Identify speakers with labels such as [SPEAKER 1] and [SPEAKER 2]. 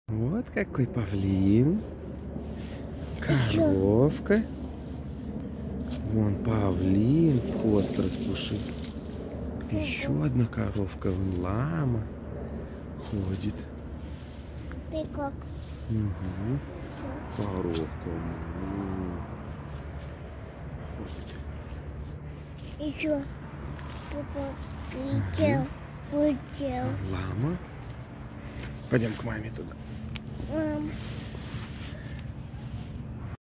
[SPEAKER 1] Вот какой павлин. Коровка. Вон павлин, хвост распушил. Еще одна коровка, вон лама ходит.
[SPEAKER 2] Пикок.
[SPEAKER 1] Угу. Коровка.
[SPEAKER 2] Еще. Пикок. Летел. Улетел.
[SPEAKER 1] Лама. Пойдем к маме туда.
[SPEAKER 2] Мам.